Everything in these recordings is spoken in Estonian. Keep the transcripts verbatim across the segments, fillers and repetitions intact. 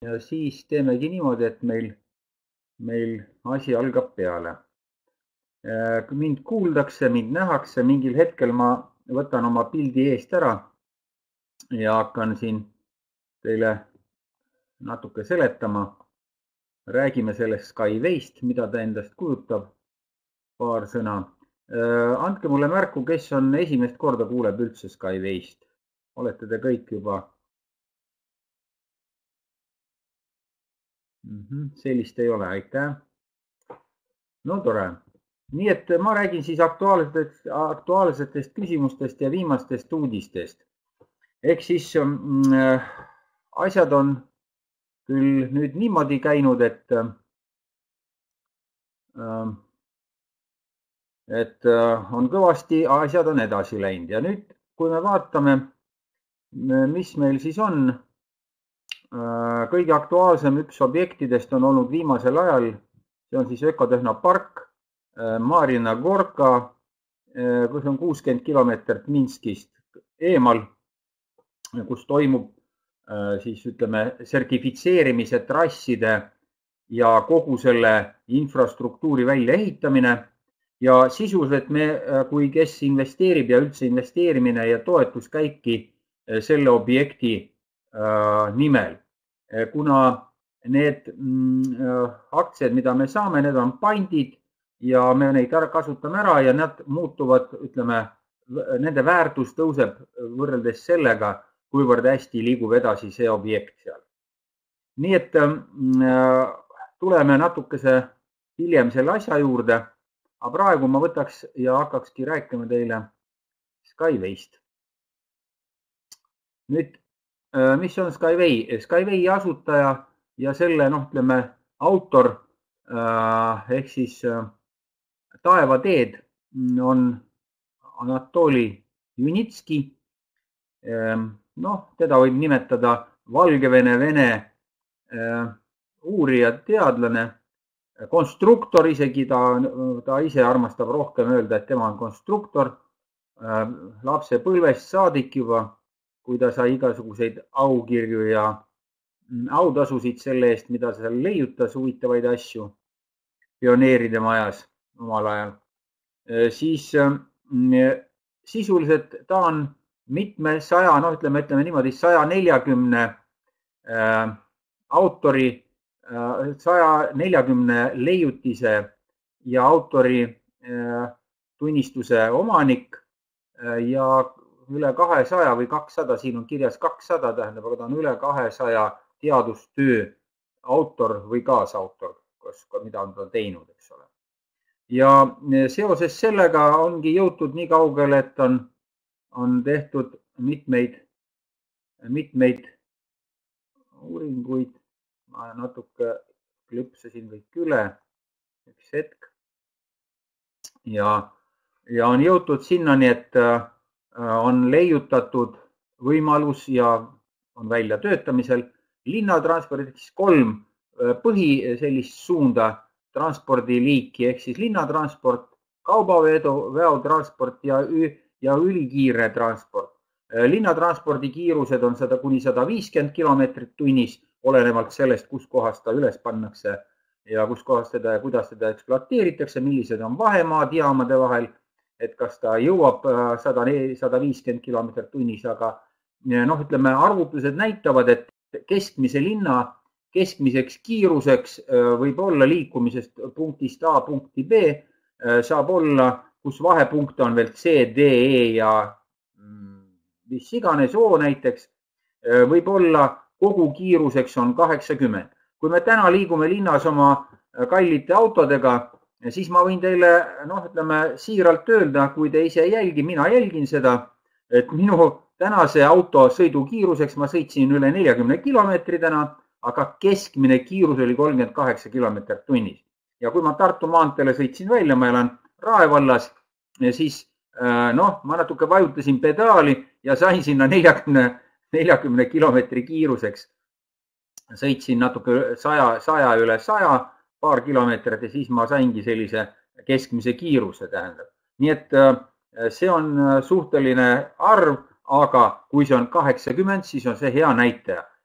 ja siis teemegi niimoodi, et meil, meil asi algab peale. Mind kuuldakse, mind nähakse, mingil hetkel ma võtan oma pildi eest ära ja hakkan siin teile natuke seletama. Räägime sellest Skyway'st, mida ta endast kujutab. Paar sõna. Andke mulle märku, kes on esimest korda kuuleb üldse Skyway'st. Olete te kõik juba? Sellist ei ole, aitäh. No tore. Nii et ma räägin siis aktuaalsetest, aktuaalsetest küsimustest ja viimastest uudistest. Ehk siis äh, asjad on küll nüüd niimoodi käinud, et, äh, et äh, on kõvasti, asjad on edasi läinud. Ja nüüd, kui me vaatame, mis meil siis on, äh, kõige aktuaalsem üks objektidest on olnud viimasel ajal, see on siis ökotehnopark Marina Gorka, kus on kuuskümmend kilomeetrit Minskist eemal, kus toimub siis ütleme sertifitseerimise trasside ja kogu selle infrastruktuuri väljaehitamine ja sisuliselt me, kui kes investeerib ja üldse investeerimine ja toetuskäiki selle objekti nimel, kuna need aktsiad, mida me saame, need on pandid ja me neid ära kasutame ära ja nad muutuvad, ütleme, nende väärtus tõuseb võrreldes sellega, kuivõrd hästi liigub edasi see objekt seal. Nii et tuleme natukese hiljem selle asja juurde, aga praegu ma võtaks ja hakkakski rääkima teile Skyway'st. Nüüd, mis on Skyway? Skyway asutaja ja selle, noh, ütleme, autor ehk siis taevateed on Anatoli Junitski. Noh, teda võib nimetada Valgevene-Vene uurija, teadlane, konstruktor isegi, ta, ta ise armastab rohkem öelda, et tema on konstruktor lapse põlvest saadik juba, kui ta sai igasuguseid aukirju ja autasusid selle eest, mida seal leiutas, huvitavaid asju pioneeride majas omal ajal. Siis sisuliselt ta on mitme saja, noh ütleme, ütleme niimoodi, saja neljakümne autori, saja neljakümne leiutise ja autori tunnistuse omanik ja üle kahesaja või kakssada, siin on kirjas kakssada, tähendab, aga ta on üle kahesaja teadustöö autor või kaasautor, mida on ta teinud, eks ole. Ja seoses sellega ongi jõutud nii kaugele, et on, on tehtud mitmeid, mitmeid uuringuid. Ma natuke klõpsasin kõik üle, üks hetk. Ja, ja on jõutud sinnani, et on leiutatud võimalus ja on välja töötamisel linnatranspordiks kolm põhi sellist suunda transpordiliiki, ehk siis linnatransport, kaubavedu, veotransport ja, ja ülikiire transport. Linnatranspordi kiirused on sada kuni sada viiskümmend kilomeetrit tunnis, olenevalt sellest, kus kohas ta üles pannakse ja kus kohas teda ja kuidas teda ekspluateeritakse, millised on vahemaad jaamade vahel, et kas ta jõuab sada, sada viiskümmend kilomeetrit tunnis, aga noh, ütleme, arvutused näitavad, et keskmise linna keskmiseks kiiruseks võib olla liikumisest punktist A punkti B, saab olla, kus vahepunkt on veel C, D, E ja mis iganes O näiteks, võib olla kogu kiiruseks on kaheksakümmend. Kui me täna liigume linnas oma kallite autodega, siis ma võin teile, noh, ütleme, siiralt öelda, kui te ise jälgi, mina jälgin seda, et minu tänase auto sõidukiiruseks ma sõitsin üle neljakümne kilomeetri täna, aga keskmine kiirus oli kolmkümmend kaheksa kilomeetrit tunnis. Ja kui ma Tartu maanteele sõitsin välja, ma elan Rae vallas, siis noh, ma natuke vajutasin pedaali ja sain sinna neljakümne, neljakümne kilomeetri kiiruseks. Sõitsin natuke saja, saja üle saja, paar kilomeetrit ja siis ma saingi sellise keskmise kiiruse, tähendab. Nii et see on suhteline arv, aga kui see on kaheksakümmend, siis on see hea näitaja.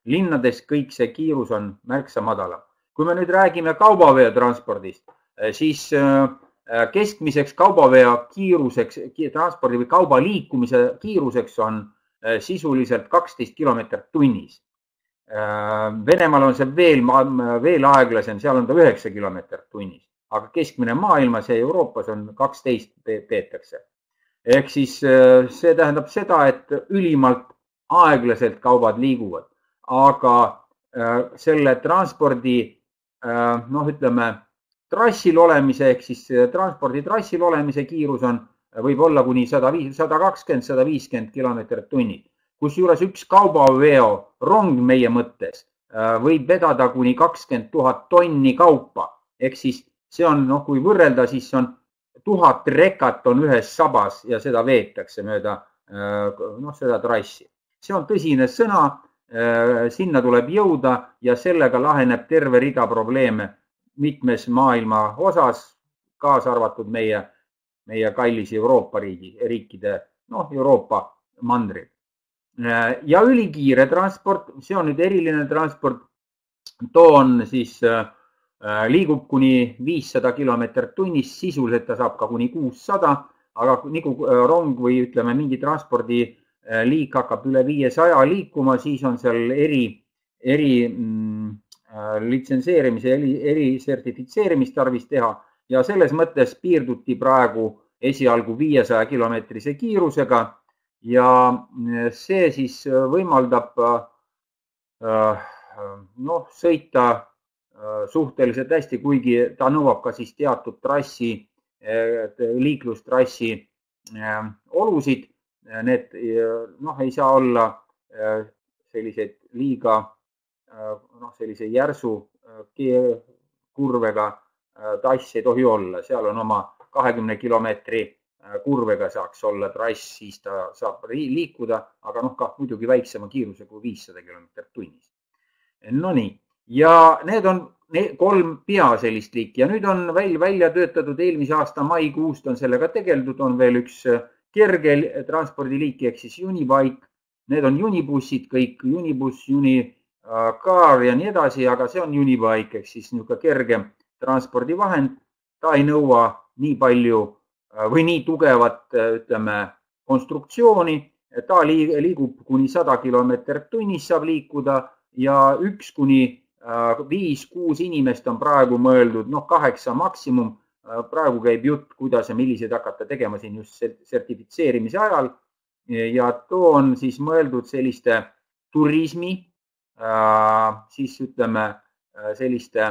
linnades kõik see kiirus on märksa madalam. Kui me nüüd räägime kaubaveotranspordist, siis keskmiseks kaubaveo kiiruseks, transpordi või kauba liikumise kiiruseks on sisuliselt kaksteist kilomeetrit tunnis. Venemaal on see veel, veel aeglasem, seal on ta üheksa kilomeetrit tunnis, aga keskmine maailmas ja Euroopas on kaksteist peetakse. Ehk siis see tähendab seda, et ülimalt aeglaselt kaubad liiguvad, aga selle transpordi, noh ütleme, trassil olemise ehk siis transpordi trassil olemise kiirus on, võib olla kuni sada kakskümmend kuni sada viiskümmend kilomeetrit tunnis. Kusjuures üks kaubaveo rong meie mõttes võib vedada kuni kakskümmend tuhat tonni kaupa. Ehk siis see on, noh, kui võrrelda, siis on tuhat rekat on ühes sabas ja seda veetakse mööda, noh, seda trassi. See on tõsine sõna, sinna tuleb jõuda ja sellega laheneb terve rida probleeme mitmes maailma osas, kaasa arvatud meie, meie kallis Euroopa riigi, riikide, noh, Euroopa mandril. Ja ülikiire transport, see on nüüd eriline transport, too on siis, liigub kuni viissada kilomeetrit tunnis, sisuliselt ta saab ka kuni kuussada, aga nagu rong või ütleme mingi transpordi liik hakkab üle viiesaja liikuma, siis on seal eri, eri mm, litsenseerimise, eri, eri sertifitseerimist tarvis teha ja selles mõttes piirduti praegu esialgu viiesaja kilomeetrise kiirusega ja see siis võimaldab noh, sõita suhteliselt hästi, kuigi ta nõuab ka siis teatud trassi, liiklustrassi olusid. Need noh, ei saa olla sellised liiga noh, sellise järsu kurvega trass ei tohi olla. Seal on oma kahekümne kilomeetri kurvega saaks olla trass, siis ta saab liikuda, aga noh, ka muidugi väiksema kiiruse kui viissada kilomeetrit tunnis. No nii. Ja need on kolm pea sellist liiki ja nüüd on välja, välja töötatud eelmise aasta maikuust on sellega tegeldud, on veel üks kerge transpordiliiki ehk siis Unibike. Need on unibussid kõik, unibuss, unicar ja nii edasi, aga see on Unibike ehk siis niisugune kerge transpordivahend. Ta ei nõua nii palju või nii tugevat, ütleme, konstruktsiooni. Ta liigub kuni sada kilomeetrit tunnis saab liikuda ja üks kuni viis, kuus inimest on praegu mõeldud, noh, kaheksa maksimum. Praegu käib jutt, kuidas ja milliseid hakata tegema siin just sertifitseerimise ajal. Ja too on siis mõeldud selliste turismi, siis ütleme selliste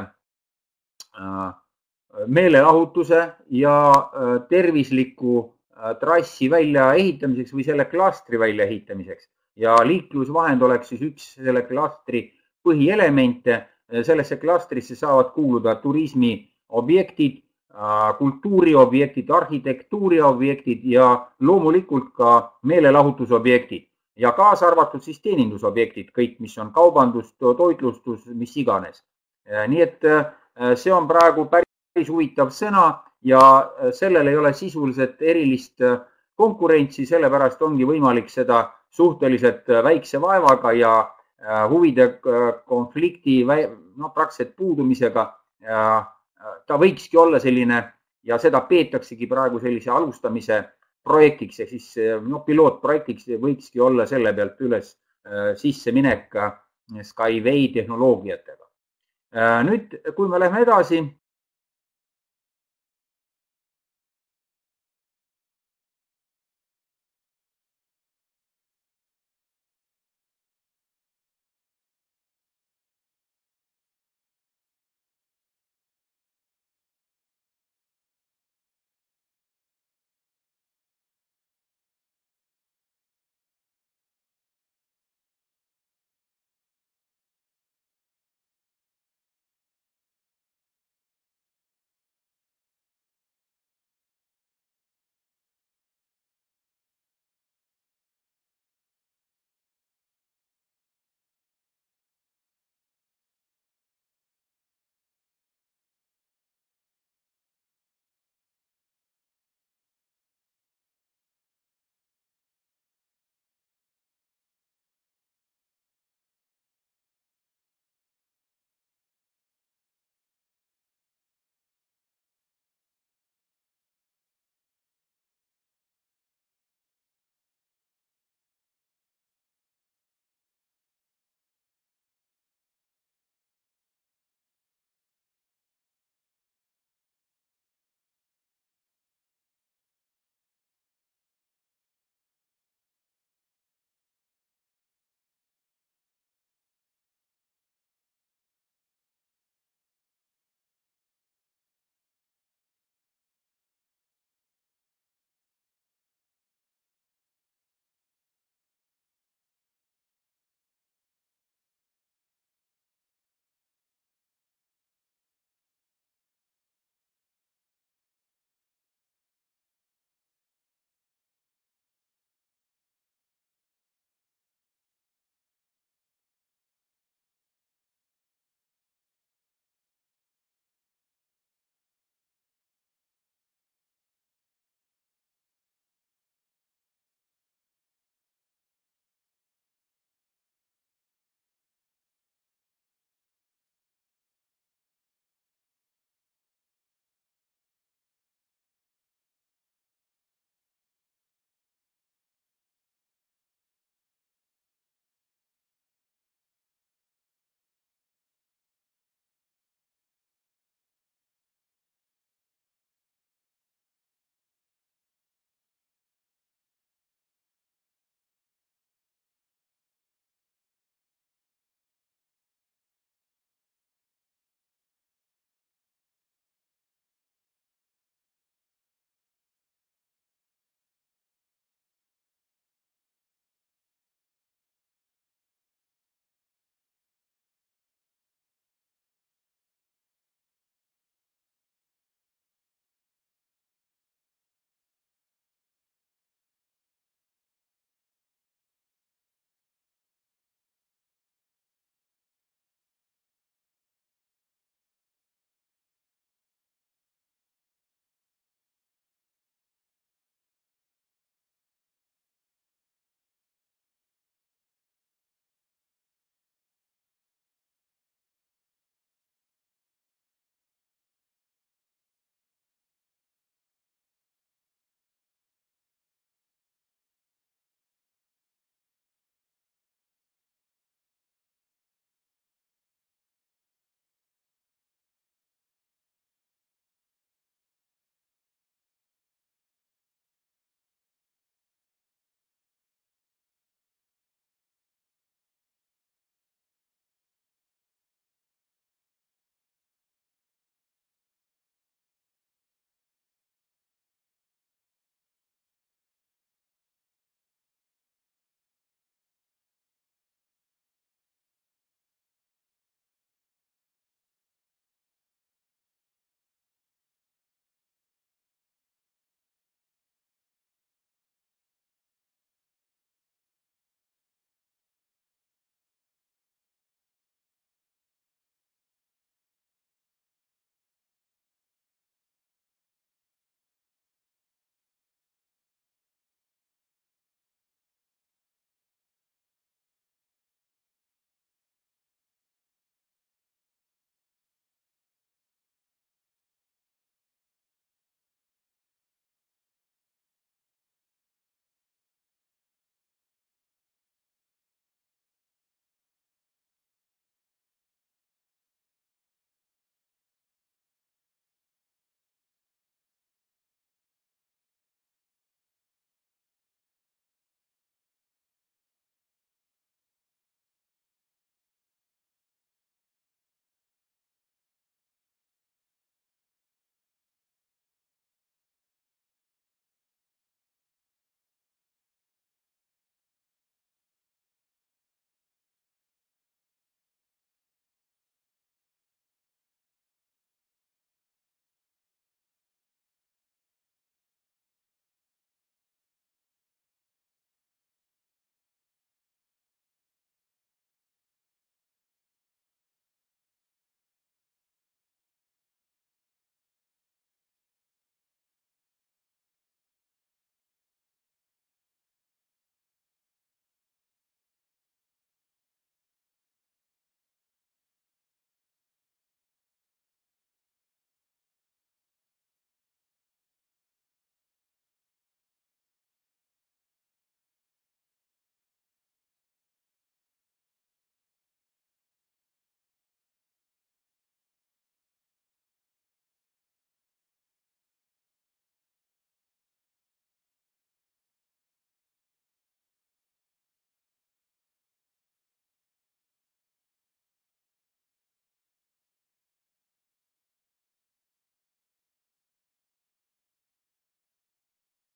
meelelahutuse ja tervisliku trassi välja ehitamiseks või selle klastri välja ehitamiseks. Ja liiklusvahend oleks siis üks selle klastri põhielemente. Sellesse klastrisse saavad kuuluda turismiobjektid, kultuuriobjektid, arhitektuuriobjektid ja loomulikult ka meelelahutusobjektid ja kaasa arvatud siis teenindusobjektid, kõik, mis on kaubandus, toitlustus, mis iganes. Nii et see on praegu päris huvitav sõna ja sellel ei ole sisuliselt erilist konkurentsi, sellepärast ongi võimalik seda suhteliselt väikse vaevaga ja huvide konflikti no, praktiliselt puudumisega ta võikski olla selline ja seda peetaksegi praegu sellise alustamise projektiks ja siis no, pilootprojektiks võikski olla selle pealt üles sisse minek Skyway tehnoloogiatega. Nüüd, kui me läheme edasi,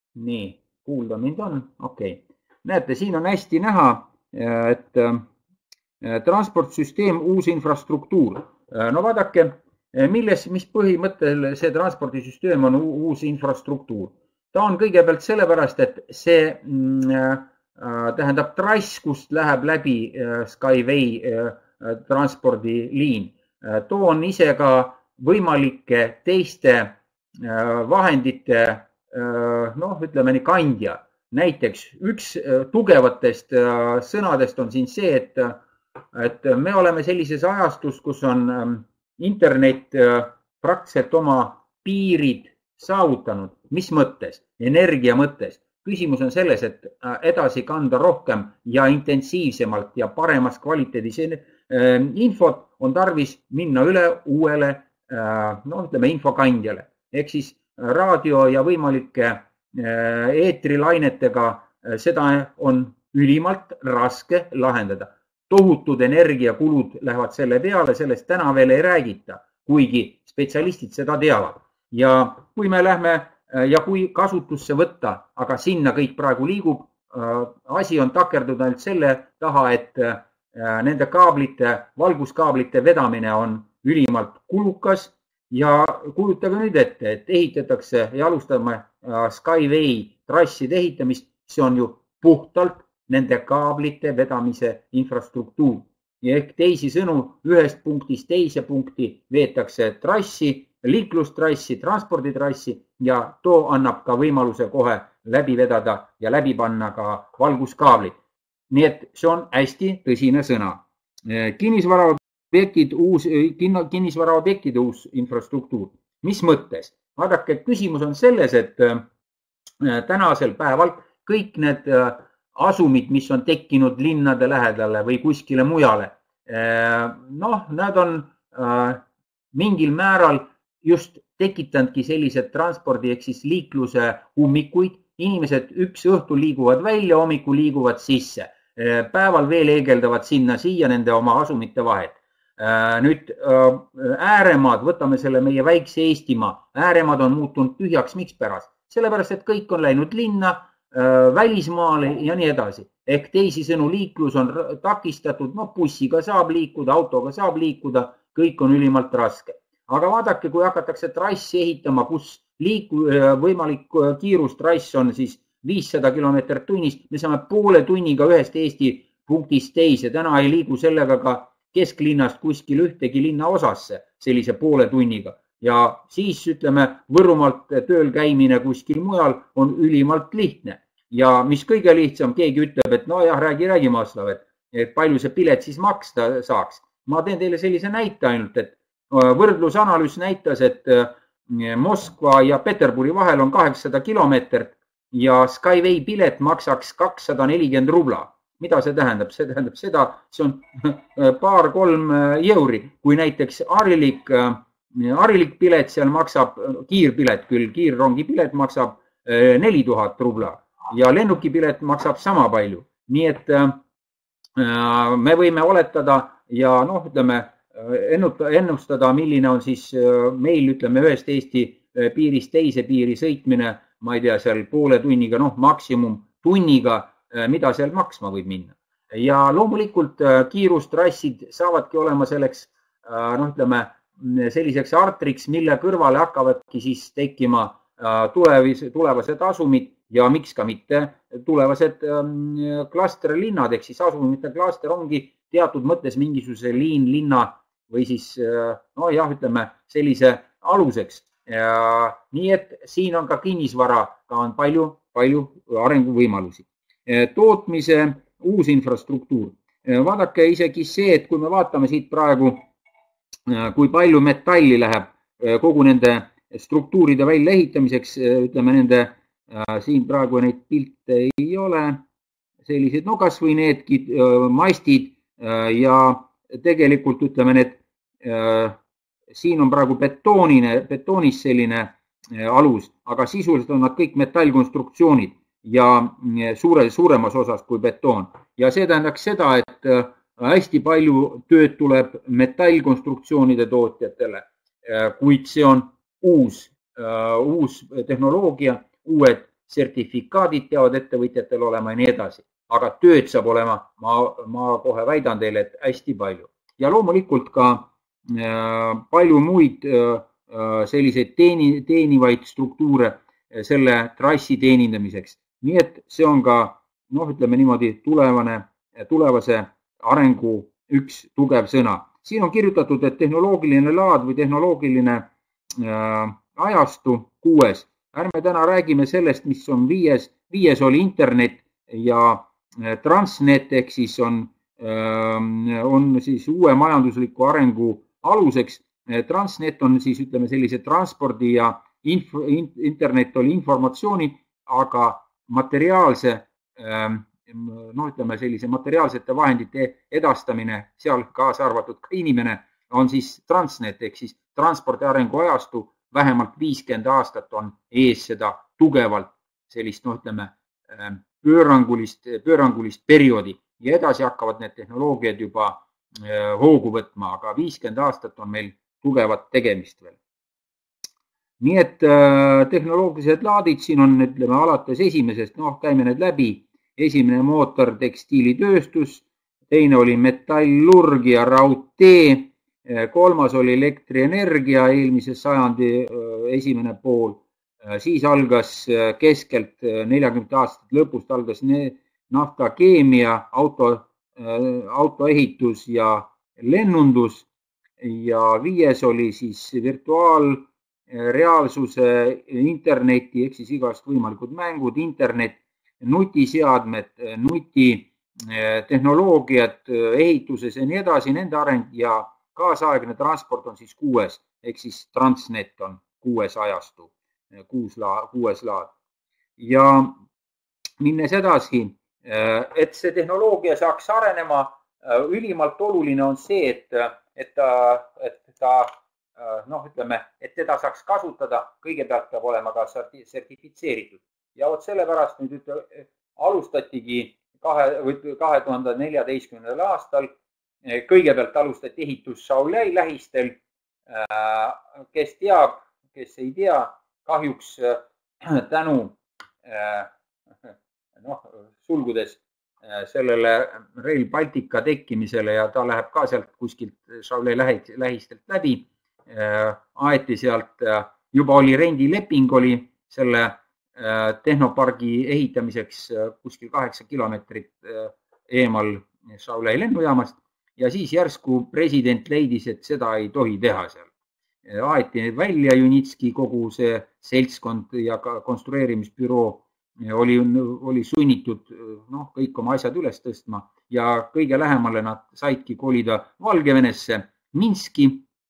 nii, kuulda mind on, okei okay.. Näete, siin on hästi näha, et transportsüsteem, uus infrastruktuur. No vaadake, milles, mis põhimõttel see transpordisüsteem on uus infrastruktuur. Ta on kõigepealt sellepärast, et see tähendab trass, kust läheb läbi Skyway transpordiliin. Too on ise ka võimalike teiste vahendite, noh, ütleme nii, kandja. Näiteks üks tugevatest sõnadest on siin see, et, et me oleme sellises ajastus, kus on internet praktiliselt oma piirid saavutanud. Mis mõttes? Energia mõttes. Küsimus on selles, et edasi kanda rohkem ja intensiivsemalt ja paremas kvaliteedis infot on tarvis minna üle uuele, no ütleme, infokandjale. Ehk siis raadio ja võimalike eetrilainetega seda on ülimalt raske lahendada. Tohutud energiakulud lähevad selle peale, sellest täna veel ei räägita, kuigi spetsialistid seda teavad. Ja kui me lähme ja kui kasutusse võtta, aga sinna kõik praegu liigub, asi on takerdunud ainult selle taha, et nende kaablite, valguskaablite vedamine on ülimalt kulukas ja kujutage nüüd ette, et ehitatakse ja alustame Skyway trasside ehitamist, see on ju puhtalt nende kaablite vedamise infrastruktuur. Ja ehk teisi sõnu, ühest punktist teise punkti veetakse trassi, liiklustrassi, transporditrassi ja too annab ka võimaluse kohe läbi vedada ja läbi panna ka valguskaablit. Nii et see on hästi tõsine sõna. Kinnisvaraobjektid uus, kinnisvaraobjektide uus infrastruktuur. Mis mõttes? Vaadake, küsimus on selles, et tänasel päeval kõik need asumid, mis on tekkinud linnade lähedale või kuskile mujale, noh, nad on mingil määral just tekitanudki sellised transpordi ehk siis liikluse ummikuid. Inimesed üks õhtul liiguvad välja, hommikul liiguvad sisse. Päeval veel eegeldavad sinna siia nende oma asumite vahet. Nüüd ääremaad, võtame selle meie väikse Eestimaa, ääremaad on muutunud tühjaks, miks pärast? Sellepärast, et kõik on läinud linna, välismaale ja nii edasi. Ehk teisi sõnu liiklus on takistatud, no bussiga saab liikuda, autoga saab liikuda, kõik on ülimalt raske. Aga vaadake, kui hakatakse trassi ehitama, kus liiku, võimalik kiirustrass on siis viissada kilomeetrit tunnist, me saame poole tunniga ühest Eesti punktist teise. Täna ei liigu sellega ka kesklinnast kuskil ühtegi linna osasse sellise poole tunniga. Ja siis ütleme, Võrumaalt tööl käimine kuskil mujal on ülimalt lihtne. Ja mis kõige lihtsam, keegi ütleb, et no jah, räägi, räägi Maslav, et palju see pilet siis maksta saaks. Ma teen teile sellise näite ainult, et võrdlusanalüüs näitas, et Moskva ja Peterburi vahel on kaheksasada kilomeetrit ja Skyway pilet maksaks kakssada nelikümmend rubla. Mida see tähendab? See tähendab seda, see on paar-kolm euri, kui näiteks harilik, harilik pilet seal maksab, kiirpilet küll, kiirrongipilet maksab neli tuhat rubla ja lennukipilet maksab sama palju. Nii et me võime oletada ja noh, ütleme, ennustada, milline on siis meil, ütleme, ühest Eesti piirist teise piiri sõitmine, ma ei tea, seal poole tunniga, noh, maksimum tunniga, mida seal maksma võib minna. Ja loomulikult kiirustrassid saavadki olema selleks, noh, ütleme, selliseks artriks, mille kõrvale hakkavadki siis tekkima tulevased asumid ja miks ka mitte tulevased klasterlinnad, ehk siis asumite klaster ongi teatud mõttes mingisuguse liin, linna või siis, no jah, ütleme, sellise aluseks. Nii et siin on ka kinnisvara, ka on palju, palju arenguvõimalusi. Tootmise uus infrastruktuur. Vaadake isegi see, et kui me vaatame siit praegu, kui palju metalli läheb kogu nende struktuuride välja ehitamiseks, ütleme nende, siin praegu neid pilte ei ole, sellised, no kas või needki mastid ja tegelikult ütleme need, siin on praegu betoonine, betoonis selline alus, aga sisuliselt on nad kõik metallkonstruktsioonid ja suure, suuremas osas kui betoon. Ja see tähendaks seda, et hästi palju tööd tuleb metallkonstruktsioonide tootjatele, kuid see on uus, uus tehnoloogia, uued sertifikaadid peavad ettevõtjatel olema ja nii edasi. Aga tööd saab olema, ma, ma kohe väidan teile, et hästi palju. Ja loomulikult ka äh, palju muid äh, selliseid teeni, teenivaid struktuure selle trassi teenindamiseks. Nii et see on ka, noh, ütleme niimoodi, tulevane, tulevase arengu üks tugev sõna. Siin on kirjutatud, et tehnoloogiline laad või tehnoloogiline äh, ajastu kuues. Ärme täna räägime sellest, mis on viies. Viies oli internet ja äh, transnet, ehk siis on, äh, on siis uue majandusliku arengu aluseks. Transnet on siis, ütleme, sellise transpordi ja info, internet oli informatsiooni, aga materiaalse, no ütleme, sellise materiaalsete vahendite edastamine, seal kaasa arvatud ka inimene, on siis transnet, ehk siis transpordi arengu ajastu vähemalt viiskümmend aastat on ees seda tugevalt sellist, no ütleme, pöörangulist, pöörangulist perioodi ja edasi hakkavad need tehnoloogiad juba hoogu võtma, aga viiskümmend aastat on meil tugevat tegemist veel. Nii et äh, tehnoloogilised laadid siin on, ütleme, alates esimesest, noh, käime need läbi. Esimene mootor tekstiilitööstus, teine oli metallurg ja raudtee, kolmas oli elektrienergia eelmise sajandi äh, esimene pool. Äh, siis algas äh, keskelt äh, neljakümnendate aastate lõpust algas naftakeemia, auto, äh, autoehitus ja lennundus. Ja viies oli siis virtuaalreaalsuse, interneti, ehk siis igast võimalikud mängud, internet, nutiseadmed, nutitehnoloogiad ehituses ja nii edasi, nende areng ja kaasaegne transport on siis kuues, ehk siis transnet on kuues ajastu, kuus laad, kuues laad. Ja minnes edasi, et see tehnoloogia saaks arenema, ülimalt oluline on see, et et ta, et ta, noh, ütleme, et teda saaks kasutada, kõigepealt peab olema ka sertifitseeritud. Ja vot sellepärast nüüd ütle, alustatigi kahe, kahe tuhande neljateistkümnendal aastal, kõigepealt alustati ehitus Shaolei lähistel, kes teab, kes ei tea, kahjuks tänu, noh, sulgudes, sellele Rail Baltica tekkimisele ja ta läheb ka sealt kuskilt Shaolei lähistelt läbi. Aeti sealt, juba oli rendileping oli selle tehnopargi ehitamiseks kuskil kaheksa kilomeetrit eemal Shaolei lennujaamast ja siis järsku president leidis, et seda ei tohi teha seal. Aeti välja Junitski kogu see seltskond ja konstrueerimisbüroo Oli, oli sunnitud, noh, kõik oma asjad üles tõstma ja kõige lähemale nad saidki kolida Valgevenesse, Minski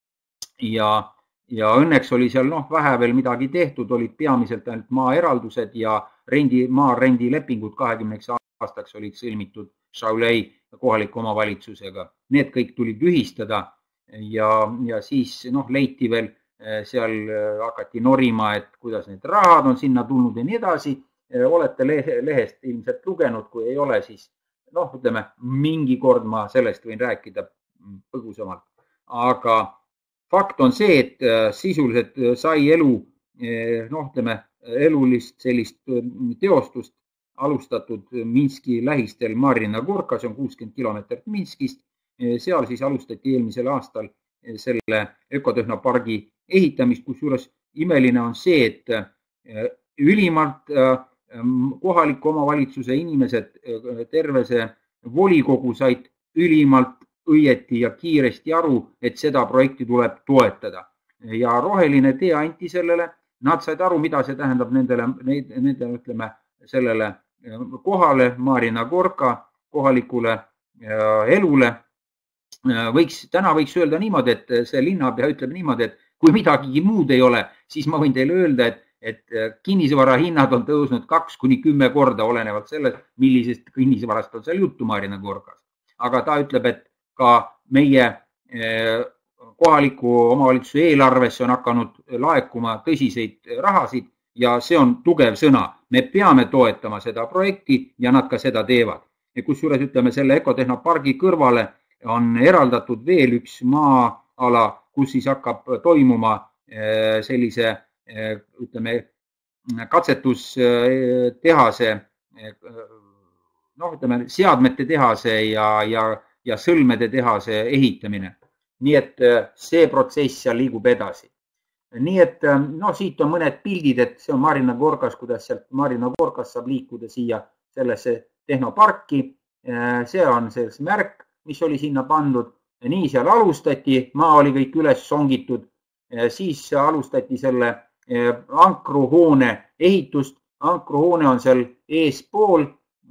ja, ja õnneks oli seal, noh, vähe veel midagi tehtud, olid peamiselt ainult maaeraldused ja rendi, maa rendilepingud kahekümneks aastaks olid sõlmitud Shaolei kohaliku omavalitsusega. Need kõik tuli tühistada ja, ja siis, noh, leiti veel, seal hakati norima, et kuidas need rahad on sinna tulnud ja nii edasi. Olete lehest ilmselt lugenud, kui ei ole, siis noh, ütleme, mingi kord ma sellest võin rääkida põgusamalt. Aga fakt on see, et sisuliselt sai elu, noh, ütleme, elulist sellist teostust alustatud Minski lähistel Marina Gorka, see on kuuskümmend kilomeetrit Minskist. Seal siis alustati eelmisel aastal selle ökotehnopargi ehitamist, kus juures imeline on see, et ülimalt kohaliku omavalitsuse inimesed, terve see volikogu said ülimalt õieti ja kiiresti aru, et seda projekti tuleb toetada. Ja roheline tee anti sellele, nad said aru, mida see tähendab nendele, nendele ütleme, sellele kohale, Marina Gorka kohalikule elule. Võiks, täna võiks öelda niimoodi, et see linnapea ütleb niimoodi, et kui midagi muud ei ole, siis ma võin teile öelda, et et kinnisvara hinnad on tõusnud kaks kuni kümme korda, olenevalt sellest, millisest kinnisvarast on seal juttu Marina Gorkas. Aga ta ütleb, et ka meie kohaliku omavalitsuse eelarvesse on hakanud laekuma tõsiseid rahasid ja see on tugev sõna. Me peame toetama seda projekti ja nad ka seda teevad. Ja kusjuures ütleme, selle ökotehnopargi kõrvale on eraldatud veel üks maa-ala, kus siis hakkab toimuma sellise ütleme, katsetustehase, noh, ütleme, seadmete tehase ja, ja, ja sõlmede tehase ehitamine. Nii et see protsess seal liigub edasi. Nii et no, siit on mõned pildid, et see on Marina Gorgas, kuidas sealt Marina Gorgas saab liikuda siia sellesse tehnoparki. See on see märk, mis oli sinna pandud. Nii seal alustati, maa oli kõik üles songitud. Siis alustati selle ankruhoone ehitust. Ankruhoone on seal eespool.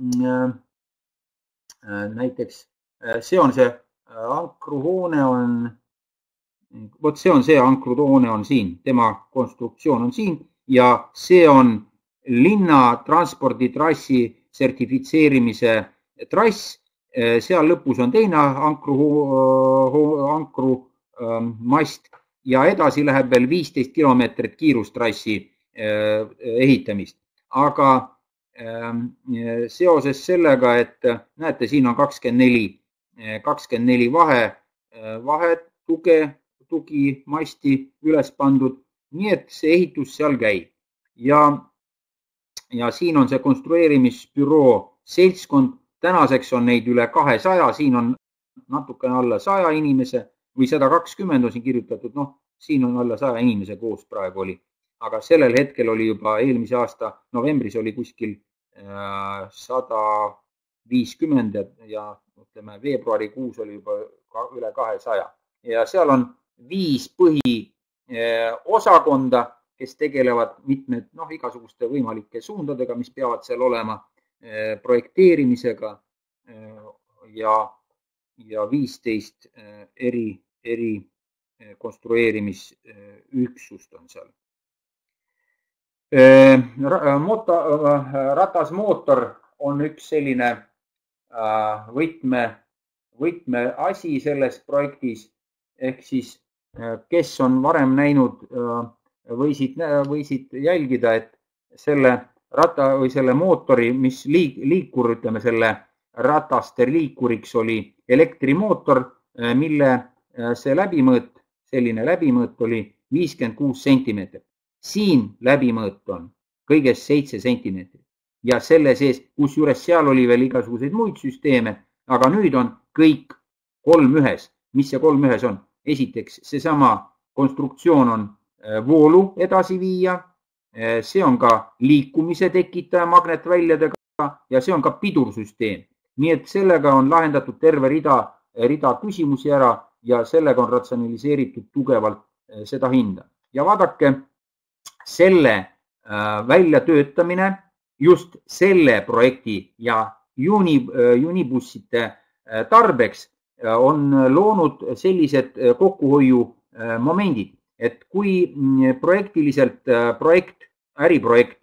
Näiteks see on see ankruhoone on Vot see on see ankruhoone on siin, tema konstruktsioon on siin ja see on linna transporditrassi sertifitseerimise trass. Seal lõpus on teine ankru, ankru mast ja edasi läheb veel viisteist kilomeetrit kiirustrassi ehitamist. Aga seoses sellega, et näete, siin on kakskümmend neli, kakskümmend neli vahe, vahe tuge, tugi masti üles pandud, nii et see ehitus seal käib. Ja, ja siin on see konstrueerimisbüroo seltskond, tänaseks on neid üle kahesaja, siin on natukene alla saja inimese või sada kakskümmend on siin kirjutatud, noh, siin on alla saja inimese koos praegu oli. Aga sellel hetkel oli juba eelmise aasta novembris oli kuskil sada viiskümmend ja ütleme, veebruarikuus oli juba üle kahesaja. Ja seal on viis põhi osakonda, kes tegelevad mitmed noh, igasuguste võimalike suundadega, mis peavad seal olema projekteerimisega ja, ja viisteist eri, eri konstrueerimisüksust on seal. Moto, ratasmootor on üks selline võtme, võtme asi selles projektis, ehk siis kes on varem näinud, võisid, võisid jälgida, et selle rata või selle mootori, mis liik, liikur, ütleme selle rataste liikuriks oli elektrimootor, mille see läbimõõt, selline läbimõõt oli viiskümmend kuus sentimeetrit. Siin läbimõõt on kõigest seitse sentimeetrit ja selle sees, kus juures seal oli veel igasuguseid muid süsteeme, aga nüüd on kõik kolm ühes. Mis see kolm ühes on? Esiteks, seesama konstruktsioon on voolu edasi viia, see on ka liikumise tekitaja magnetväljadega ja see on ka pidursüsteem. Nii et sellega on lahendatud terve rida, rida küsimusi ära ja sellega on ratsionaliseeritud tugevalt seda hinda. Ja vaadake, selle väljatöötamine just selle projekti ja Unibussite tarbeks on loonud sellised kokkuhoiu momendid, et kui projektiliselt projekt, äriprojekt,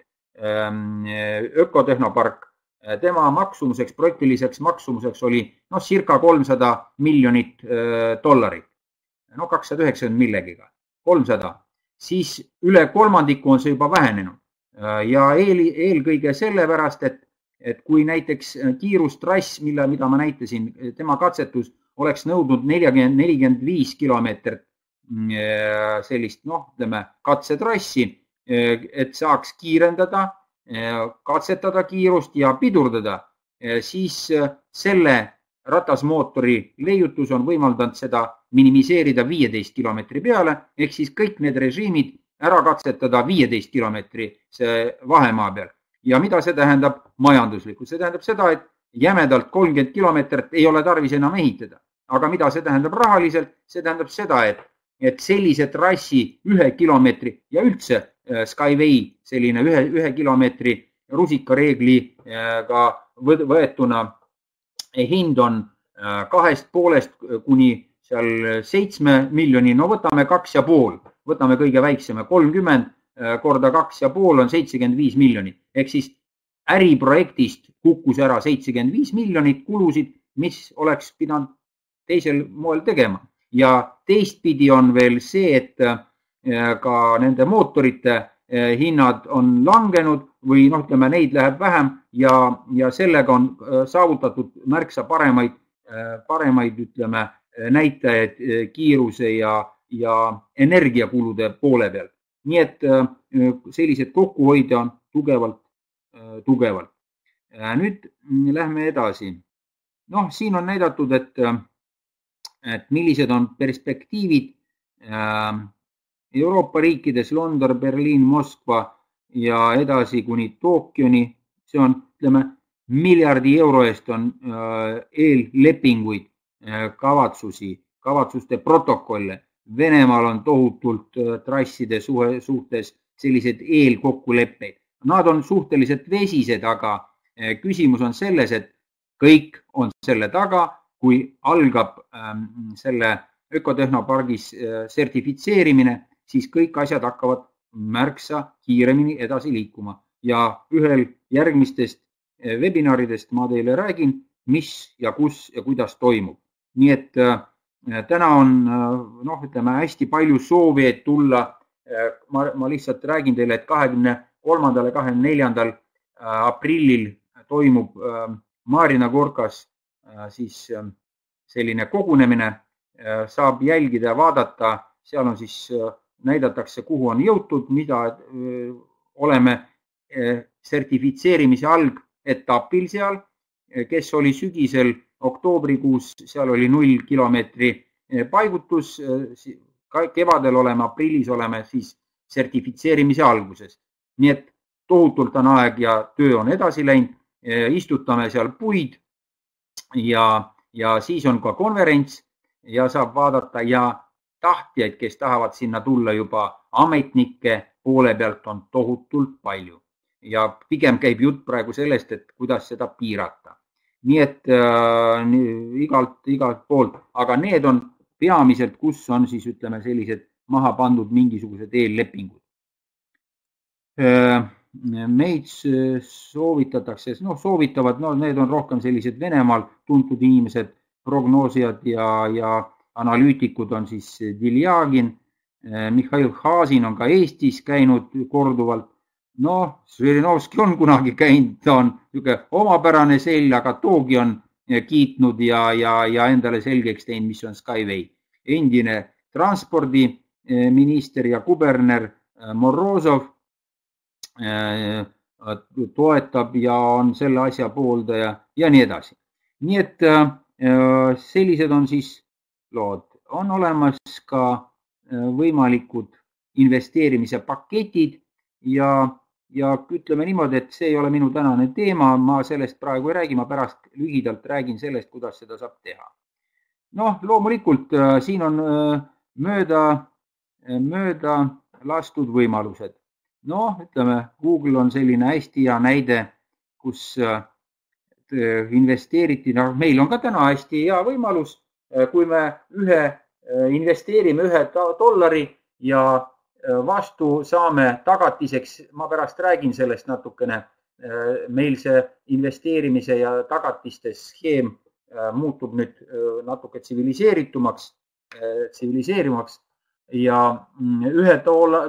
ökotehnopark, tema maksumuseks, projektiliseks maksumuseks oli no, circa kolmsada miljonit dollarit, no kakssada üheksakümmend millegiga, kolmsada, siis üle kolmandiku on see juba vähenenud ja eel, eelkõige sellepärast, et, et kui näiteks kiirustrass, mille, mida ma näitasin, tema katsetus oleks nõudnud nelikümmend, nelikümmend viis kilomeetrit sellist, noh, ütleme, katsetrassi, et saaks kiirendada, katsetada kiirust ja pidurdada, siis selle ratasmootori leiutus on võimaldanud seda minimiseerida viieteist kilomeetri peale, ehk siis kõik need režiimid ära katsetada viieteist kilomeetri vahemaa peal. Ja mida see tähendab majanduslikult? See tähendab seda, et jämedalt kolmkümmend kilomeetrit ei ole tarvis enam ehitada. Aga mida see tähendab rahaliselt? See tähendab seda, et, et sellise trassi ühe kilomeetri ja üldse Skyway selline ühe, ühe kilomeetri rusikareegliga võetuna hind on kahest poolest kuni seal seitsme miljoni, no võtame kaks ja pool, võtame kõige väiksema, kolmkümmend korda kaks ja pool on seitsekümmend viis miljonit. Ehk siis äriprojektist kukkus ära seitsekümmend viis miljonit kulusid, mis oleks pidanud teisel moel tegema. Ja teistpidi on veel see, et ka nende mootorite hinnad on langenud või noh, ütleme, neid läheb vähem ja, ja sellega on saavutatud märksa paremaid, paremaid ütleme, näitajaid kiiruse ja, ja energiakulude poole peal. Nii et sellised kokkuhoidja on tugevalt, tugevalt. Nüüd lähme edasi. Noh, siin on näidatud, et, et millised on perspektiivid Euroopa riikides, London, Berliin, Moskva ja edasi kuni Tokyoni. See on, ütleme, miljardi euro eest on eellepinguid, kavatsusi, kavatsuste protokolle. Venemaal on tohutult trasside suhtes sellised eelkokkuleppeid. Nad on suhteliselt vesised, aga küsimus on selles, et kõik on selle taga, kui algab selle ökotehnopargis sertifitseerimine, siis kõik asjad hakkavad märksa kiiremini edasi liikuma. Ja ühel järgmistest webinaridest ma teile räägin, mis ja kus ja kuidas toimub. Nii et täna on, noh, ütleme, hästi palju soovijaid tulla. Ma, ma lihtsalt räägin teile, et kahekümne kolmandal ja kahekümne neljandal aprillil toimub Marina Gorkas siis selline kogunemine, saab jälgida ja vaadata, seal on siis, näidatakse, kuhu on jõutud, mida oleme sertifitseerimise algetapil seal, kes oli sügisel oktoobrikuus, seal oli null kilomeetri paigutus, kevadel oleme, aprillis oleme siis sertifitseerimise alguses. Nii et tohutult on aeg ja töö on edasi läinud, istutame seal puid ja, ja siis on ka konverents ja saab vaadata ja tahtjaid, kes tahavad sinna tulla juba ametnike poole pealt on tohutult palju. Ja pigem käib jutt praegu sellest, et kuidas seda piirata. Nii et äh, igalt, igalt poolt, aga need on peamiselt, kus on siis, ütleme, sellised maha pandud mingisugused eellepingud. Äh, meid soovitatakse, noh, soovitavad, no need on rohkem sellised Venemaal tuntud inimesed, prognoosijad ja, ja analüütikud on siis Diljagin, äh, Mihhail Haasin on ka Eestis käinud korduvalt. No, Žirinovski on kunagi käinud, ta on omapärane sell, aga toogi on kiitnud ja, ja, ja endale selgeks teinud, mis on Skyway. Endine transpordiminister ja kuberner Morozov toetab ja on selle asja pooldaja ja nii edasi. Nii et sellised on siis lood. On olemas ka võimalikud investeerimise paketid ja Ja ütleme niimoodi, et see ei ole minu tänane teema, ma sellest praegu ei räägi, ma pärast lühidalt räägin sellest, kuidas seda saab teha. Noh, loomulikult siin on mööda, mööda lastud võimalused. Noh, ütleme, Google on selline hästi hea näide, kus investeeriti, no meil on ka täna hästi hea võimalus, kui me ühe, investeerime ühe dollari ja vastu saame tagatiseks, ma pärast räägin sellest natukene, meil see investeerimise ja tagatiste skeem muutub nüüd natuke tsiviliseeritumaks, tsiviliseerimaks ja ühe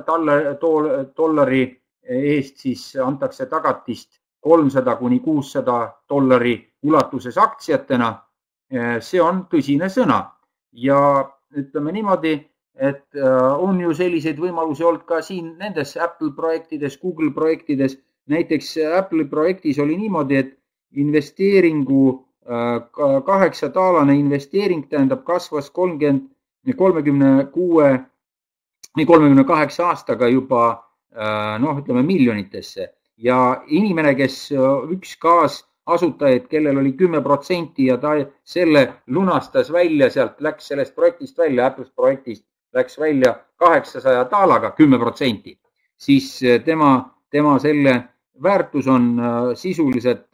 dollari eest siis antakse tagatist kolmsada kuni kuussada dollari ulatuses aktsiatena. See on tõsine sõna ja ütleme niimoodi, et on ju selliseid võimalusi olnud ka siin nendes Apple projektides, Google projektides. Näiteks Apple projektis oli niimoodi, et investeeringu, kaheksadaalane investeering tähendab kasvas kolmkümmend, kolmekümne kuue, kolmekümne kaheksa aastaga juba, noh, ütleme miljonitesse. Ja inimene, kes üks kaasasutajaid, kellel oli kümme protsenti ja ta selle lunastas välja, sealt läks sellest projektist välja, Apple's projektist, läks välja kaheksasaja daalaga kümme protsenti, siis tema, tema selle väärtus on sisuliselt,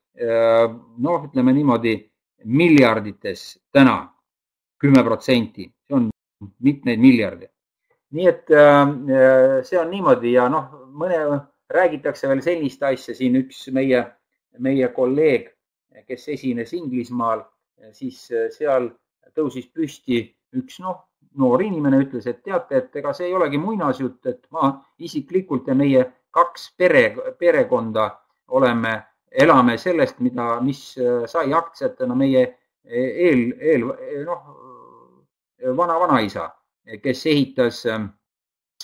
noh, ütleme niimoodi, miljardites täna kümme protsenti, see on mitmeid miljardi. Nii et see on niimoodi ja noh, mõne räägitakse veel sellist asja, siin üks meie, meie kolleeg, kes esines Inglismaal, siis seal tõusis püsti üks, noh, noor inimene ütles, et teate, et ega see ei olegi muinasjutt, et ma isiklikult ja meie kaks pere, perekonda oleme, elame sellest, mida, mis sai aktsiatena meie eel, eel, noh, vana-vanaisa, kes ehitas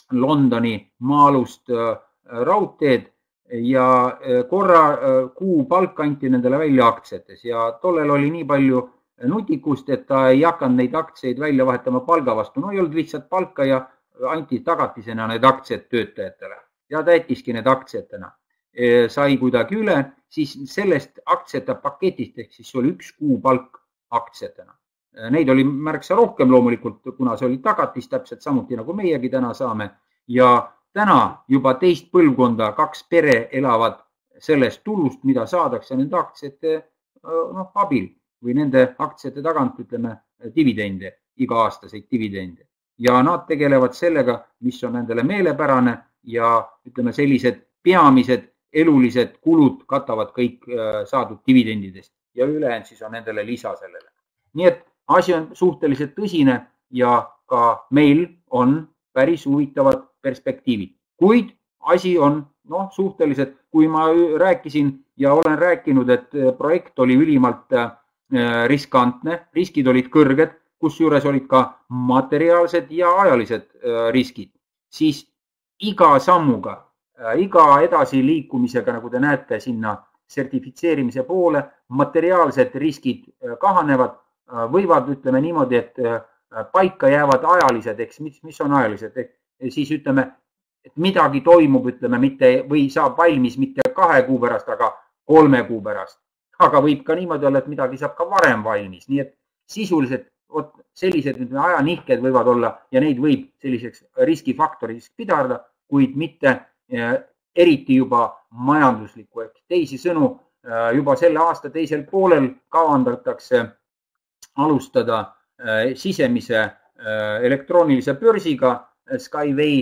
Londoni maa-alust raudteed ja korra kuu palk anti nendele välja aktsiates ja tollel oli nii palju nutikust, et ta ei hakanud neid aktsiaid välja vahetama palga vastu. No ei olnud lihtsalt palka ja anti tagatisena need aktsiad töötajatele ja ta jättiski need aktsiatena. Sai kuidagi üle, siis sellest aktsiate paketist, ehk siis oli üks kuu palk aktsiatena. Neid oli märksa rohkem loomulikult, kuna see oli tagatis täpselt samuti nagu meiegi täna saame ja täna juba teist põlvkonda kaks pere elavad sellest tulust, mida saadakse nende aktsiate no, abil või nende aktsiate tagant, ütleme, dividende, iga-aastaseid dividende. Ja nad tegelevad sellega, mis on nendele meelepärane ja ütleme, sellised peamised elulised kulud katavad kõik saadud dividendidest ja ülejäänud siis on nendele lisa sellele. Nii et asi on suhteliselt tõsine ja ka meil on päris huvitavad perspektiivid. Kuid asi on noh, suhteliselt, kui ma rääkisin ja olen rääkinud, et projekt oli ülimalt riskantne, riskid olid kõrged, kus juures olid ka materiaalsed ja ajalised riskid, siis iga sammuga, iga edasi liikumisega, nagu te näete sinna sertifitseerimise poole, materiaalsed riskid kahanevad, võivad, ütleme niimoodi, et paika jäävad ajalised, eks mis, mis on ajalised, siis ütleme, et midagi toimub, ütleme, mitte või saab valmis mitte kahe kuu pärast, aga kolme kuu pärast. Aga võib ka niimoodi olla, et midagi saab ka varem valmis. Nii et sisuliselt sellised ajanihked võivad olla ja neid võib selliseks riskifaktoriks pidada, kuid mitte eriti juba majanduslikku. Ehk teisi sõnu, juba selle aasta teisel poolel kavandatakse alustada sisemise elektroonilise börsiga Skyway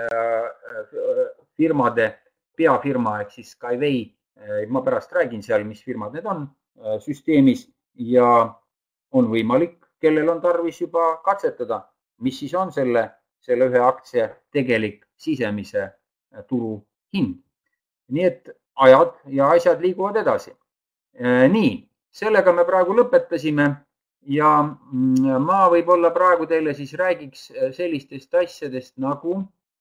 firmade peafirma ehk siis Skyway. Ma pärast räägin seal, mis firmad need on süsteemis ja on võimalik, kellel on tarvis juba katsetada, mis siis on selle, selle ühe aktsia tegelik sisemise turu hind. Nii et ajad ja asjad liiguvad edasi. Nii, sellega me praegu lõpetasime ja ma võib-olla praegu teile siis räägiks sellistest asjadest nagu,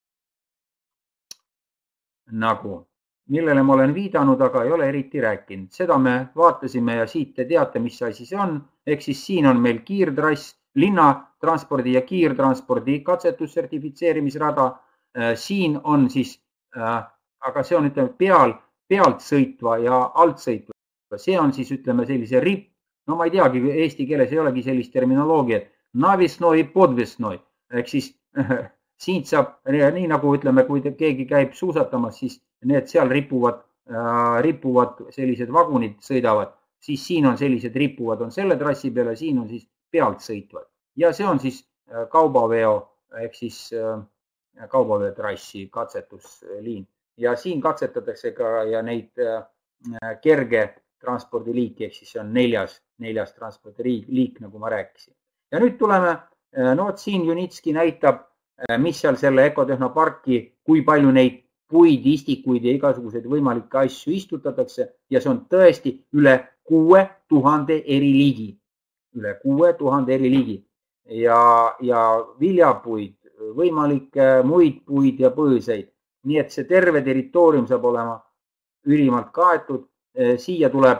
nagu millele ma olen viidanud, aga ei ole eriti rääkinud. Seda me vaatasime ja siit te teate, mis asi see on. Ehk siis siin on meil kiirtrass, linnatranspordi ja kiirtranspordi katsetussertifitseerimisrada. Siin on siis, aga see on ütleme peal, pealt sõitva ja alt sõitva. See on siis ütleme sellise ripp, no ma ei teagi, eesti keeles ei olegi sellist terminoloogiat. Navisnoi, podvisnoi. Ehk siis siin saab, nii nagu ütleme, kui keegi käib suusatamas, siis need seal ripuvad, ripuvad sellised vagunid sõidavad, siis siin on sellised ripuvad, on selle trassi peale, siin on siis pealt sõitvad. Ja see on siis kaubaveo, ehk siis kaubaveo trassi katsetusliin. Ja siin katsetatakse ka ja neid kerge transpordiliiki, ehk siis see on neljas, neljas transpordiliik, nagu ma rääkisin. Ja nüüd tuleme, no siin Junitski näitab, mis seal selle Ecotehnoparki, kui palju neid puid, istikuid ja igasuguseid võimalikke asju istutatakse ja see on tõesti üle kuue tuhande eri liigi. Üle kuue tuhande eri liigi. Ja, ja viljapuid, võimalikke muid puid ja põõseid. Nii et see terve territoorium saab olema ülimalt kaetud. Siia tuleb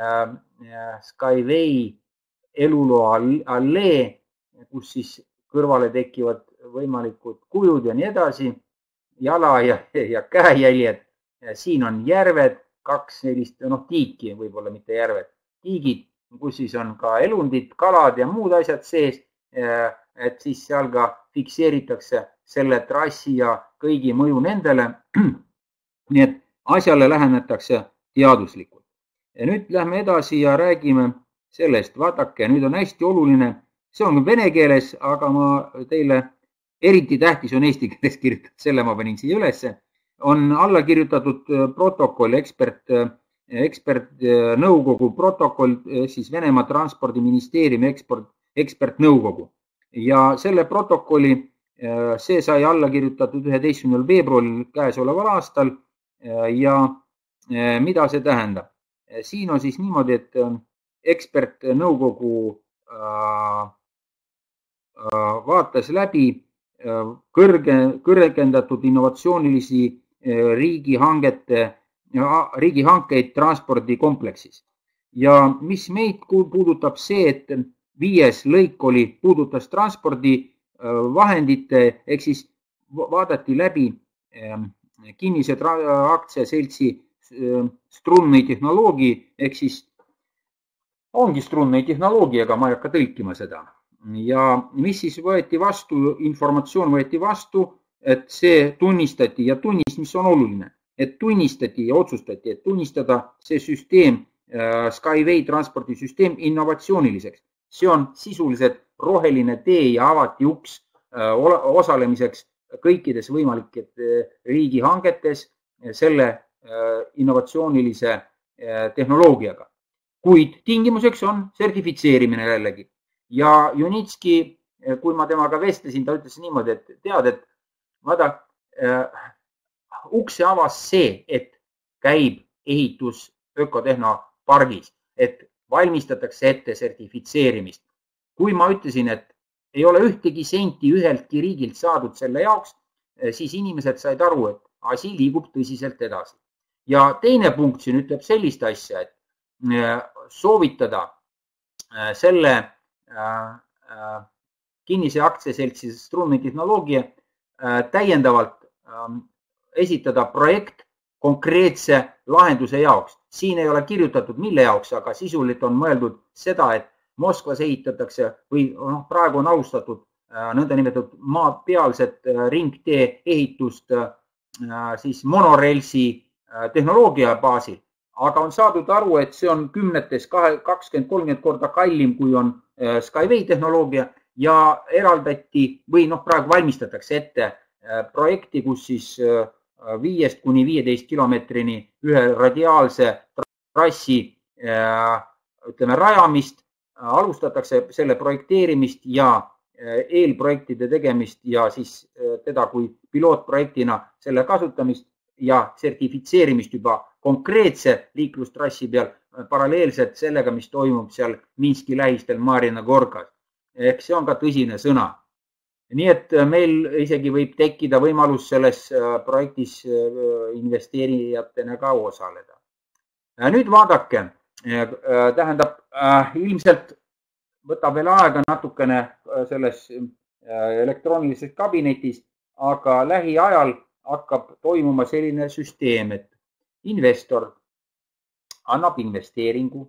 Skyway eluloa allee, kus siis kõrvale tekivad võimalikud kujud ja nii edasi. Jala ja, ja käejäljed. Siin on järved, kaks sellist, noh tiiki, võib-olla mitte järved, tiigid, kus siis on ka elundid, kalad ja muud asjad sees, et siis seal ka fikseeritakse selle trassi ja kõigi mõju nendele. Nii et asjale lähenetakse teaduslikult. Ja nüüd lähme edasi ja räägime sellest. Vaadake, nüüd on hästi oluline, see on vene keeles, aga ma teile eriti tähtis on eesti keeles kirjutatud, selle ma panin siia ülesse, on alla kirjutatud protokoll, ekspert, ekspertnõukogu protokoll, siis Venemaa Transpordiministeeriumi ekspert, ekspertnõukogu. Ja selle protokolli, see sai alla kirjutatud üheteistkümnendal veebruaril käesoleval aastal ja mida see tähendab? Siin on siis niimoodi, et ekspertnõukogu vaatas läbi kõrge, kõrgendatud innovatsioonilisi riigihangete, riigihankeid transpordikompleksis. Ja mis meid puudutab see, et viies lõik oli, puudutas transpordivahendite, ehk siis vaadati läbi kinnised aktsiaseltsi Strunni tehnoloogi, ehk siis ongi Strunni tehnoloogiaga, ma ei hakka tõlkima seda. Ja mis siis võeti vastu, informatsioon võeti vastu, et see tunnistati ja tunnist, mis on oluline, et tunnistati ja otsustati, et tunnistada see süsteem, Skyway transpordisüsteem innovatsiooniliseks. See on sisuliselt roheline tee ja avati uks osalemiseks kõikides võimalikes riigihangetes selle innovatsioonilise tehnoloogiaga. Kuid tingimuseks on sertifitseerimine jällegi. Ja Junitski, kui ma temaga vestlesin, ta ütles niimoodi, et tead, et vaada, ukse avas see, et käib ehitus ökotehnopargis, et valmistatakse ette sertifitseerimist. Kui ma ütlesin, et ei ole ühtegi senti üheltki riigilt saadud selle jaoks, siis inimesed said aru, et asi liigub tõsiselt edasi. Ja teine punkt siin ütleb sellist asja, et soovitada selle kinnise aktsiaseltsi Strunni tehnoloogia täiendavalt esitada projekt konkreetse lahenduse jaoks. Siin ei ole kirjutatud mille jaoks, aga sisuliselt on mõeldud seda, et Moskvas ehitatakse või no, praegu on alustatud nõndanimetatud maapealset ringtee ehitust siis monorelsi tehnoloogia baasil. Aga on saadud aru, et see on kümnetes kakskümmend kolmkümmend korda kallim, kui on Skyway tehnoloogia ja eraldati või noh, praegu valmistatakse ette projekti, kus siis viiest kuni viieteist kilomeetrini ühe radiaalse trassi ütleme, rajamist, alustatakse selle projekteerimist ja eelprojektide tegemist ja siis teda kui pilootprojektina selle kasutamist ja sertifitseerimist juba konkreetse liiklustrassi peal paralleelselt sellega, mis toimub seal Minski lähistel Marina Gorgas. Ehk see on ka tõsine sõna. Nii et meil isegi võib tekkida võimalus selles projektis investeerijatena ka osaleda. Nüüd vaadake, tähendab, ilmselt võtab veel aega natukene selles elektroonilises kabinetis, aga lähiajal hakkab toimuma selline süsteem, et investor annab investeeringu,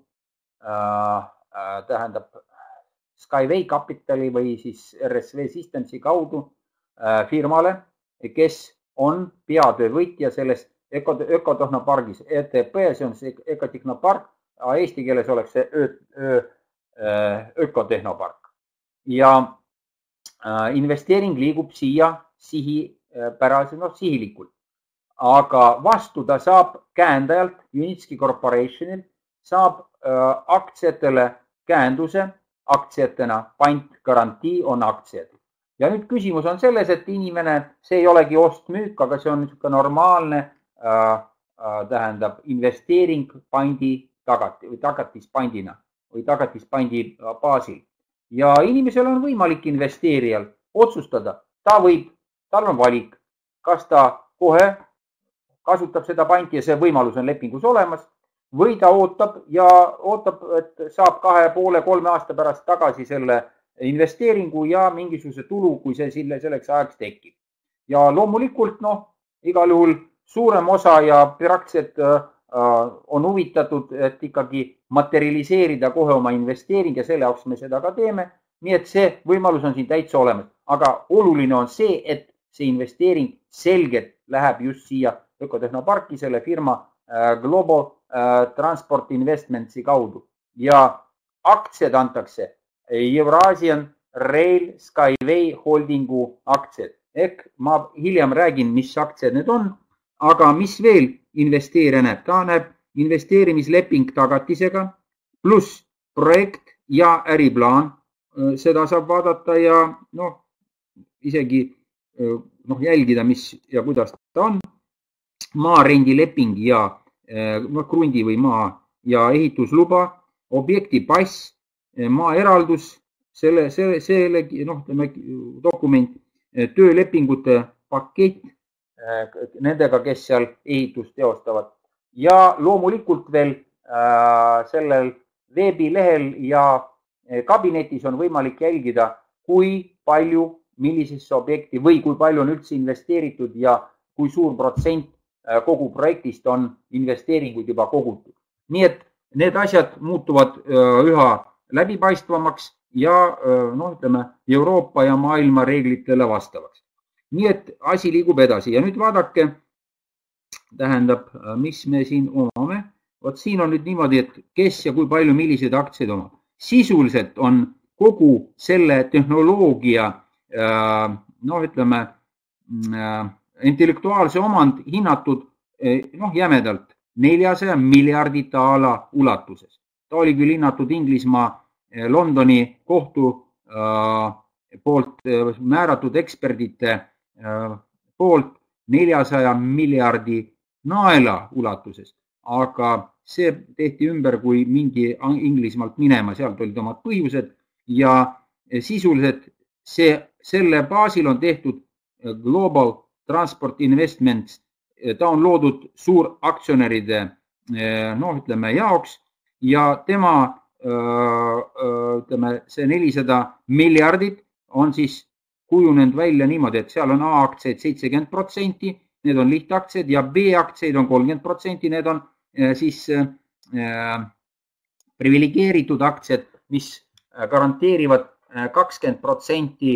tähendab Skyway Capitali või siis R S V Systems kaudu firmale, kes on peatöövõitja selles ökotehnopargis. E T P, see on see ökotehnopark, eesti keeles oleks see ökotehnopark. Ja investeering liigub siia sihipäraselt, noh sihilikult. Aga vastu ta saab käendajalt, Junitski Corporationilt, saab aktsiatele käenduse, aktsiatena pantgarantii on aktsiad. Ja nüüd küsimus on selles, et inimene, see ei olegi ostmüük, aga see on niisugune normaalne äh, tähendab investeering pandi tagati, või tagatispandina või tagatispandi baasil. Ja inimesel on võimalik investeerijal otsustada, ta võib, tal on valik, kas ta kohe kasutab seda panti ja see võimalus on lepingus olemas, või ta ootab ja ootab, et saab kahe poole kolme aasta pärast tagasi selle investeeringu ja mingisuguse tulu, kui see selleks ajaks tekib. Ja loomulikult, noh, igal juhul suurem osa ja praktiliselt on huvitatud, et ikkagi materialiseerida kohe oma investeering ja selle jaoks me seda ka teeme. Nii et see võimalus on siin täitsa olemas. Aga oluline on see, et see investeering selgelt läheb just siia ökotehnoparki, selle firma Global Transport Investmentsi kaudu. Ja aktsiad antakse Eurasian Rail Skyway Holdingu aktsiad. Ehk ma hiljem räägin, mis aktsiad need on, aga mis veel investeerija näeb? Ta näeb investeerimisleping tagatisega, pluss projekt ja äriplaan. Seda saab vaadata ja noh, isegi noh, jälgida, mis ja kuidas ta on. Maarendileping ja no, krundi või maa ja ehitusluba, objekti pass, maa eraldus, selle, selle, selle noh, dokument, töölepingute pakett nendega, kes seal ehitust teostavad. Ja loomulikult veel äh, sellel veebilehel ja kabinetis on võimalik jälgida, kui palju millisesse objekti või kui palju on üldse investeeritud ja kui suur protsent kogu projektist on investeeringuid juba kogutud. Nii et need asjad muutuvad üha läbipaistvamaks ja no, ütleme, Euroopa ja maailma reeglitele vastavaks. Nii et asi liigub edasi ja nüüd vaadake, tähendab, mis me siin omame. Vot siin on nüüd niimoodi, et kes ja kui palju milliseid aktsiaid omab. Sisuliselt on kogu selle tehnoloogia no, ütleme, intellektuaalse omand hinnatud noh, jämedalt neljasaja miljardi daala ulatuses. Ta oli küll hinnatud Inglismaa Londoni kohtu poolt määratud eksperdite poolt neljasaja miljardi naela ulatuses, aga see tehti ümber, kui mingi Inglismaalt minema, sealt olid omad põhjused ja sisuliselt see, selle baasil on tehtud Global Transport Investments, ta on loodud suur aktsionäride no, ütleme, jaoks ja tema ütleme, see nelisada miljardit on siis kujunenud välja niimoodi, et seal on A-aktsiaid seitsekümmend protsenti, need on lihtaktsiaid ja B-aktsiaid on kolmkümmend protsenti, need on siis privilegeeritud aktsiad, mis garanteerivad kakskümmend protsenti